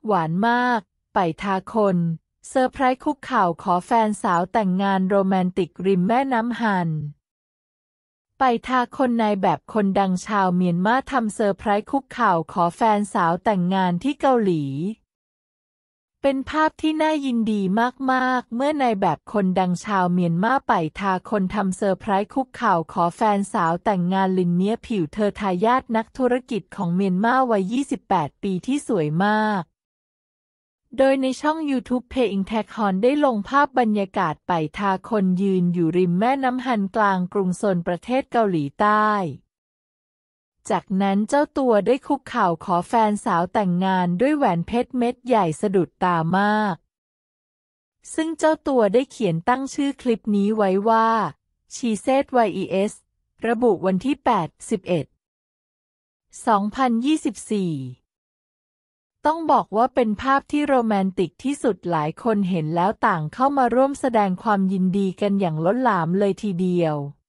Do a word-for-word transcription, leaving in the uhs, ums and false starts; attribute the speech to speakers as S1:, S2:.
S1: หวานมากไปทาคนเซอร์ไพรส์คุกเข่าขอแฟนสาวแต่งงานโรแมนติกริมแม่น้ำฮันไปทาคนนายแบบคนดังชาวเมียนมาทำเซอร์ไพรส์คุกเข่าขอแฟนสาวแต่งงานที่เกาหลีเป็นภาพที่น่ายินดีมากๆเมื่อนายแบบคนดังชาวเมียนมาไปทาคนทำเซอร์ไพรส์คุกเข่าขอแฟนสาวแต่งงานลินเนียผิวเธอทายาทนักธุรกิจของเมียนมาวัยยี่สิบแปดปีที่สวยมากโดยในช่อง YouTube เพอิงแทคฮอนได้ลงภาพบรรยากาศไปทาคนยืนอยู่ริมแม่น้ำฮันกลางกรุงโซลประเทศเกาหลีใต้จากนั้นเจ้าตัวได้คุกเข่าขอแฟนสาวแต่งงานด้วยแหวนเพชรเม็ดใหญ่สะดุดตามากซึ่งเจ้าตัวได้เขียนตั้งชื่อคลิปนี้ไว้ว่า She Said วาย อี เอส ระบุวันที่ แปด สิบเอ็ด สองพันยี่สิบสี่ ต้องบอกว่าเป็นภาพที่โรแมนติกที่สุดหลายคนเห็นแล้วต่างเข้ามาร่วมแสดงความยินดีกันอย่างล้นหลามเลยทีเดียว